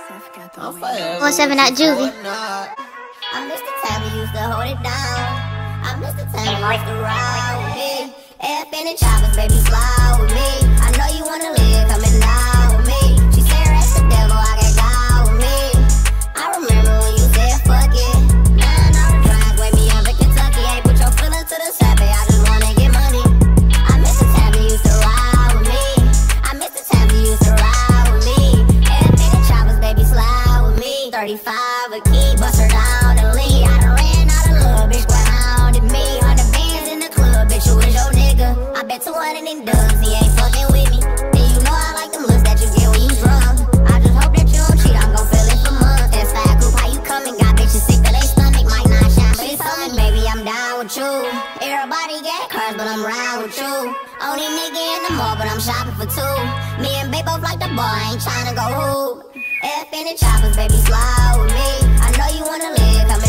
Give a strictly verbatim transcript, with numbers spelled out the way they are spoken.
One seven at Juvie. I miss the time we used to hold it down. I miss the time we used to ride with me. F in the choppers, baby, slide with me. I know you wanna live, coming down with me. She stare at the devil, I got God with me. I remember when you said fuck it. Nine hour drives, wake me up in Kentucky. Ain't put your feelings to the side, babe, I just wanna get money. I miss the time we used to ride with me. I miss the time we used to ride with me. F in the choppers, baby, slide with me. thirty-five a key, bust her down and leave. I done ran out of love, bitch, what hounded me? Hundred bands in the club, bitch, who is your nigga? I bet two hundred in dubs, he ain't fucking with me. And you know I like them looks that you get when you drunk. I just hope that you don't cheat, I'm gon' feel it for months. That's fat coupe, how you coming? Got bitches sick to they stomach, might not shine, but it's something, baby, I'm down with you. Everybody got cars, but I'm round with you. Only nigga in the mall, but I'm shopping for two. Me and babe both like the bar, I ain't tryna go hoop. F in the choppers, baby, slide with me. I know you wanna live, come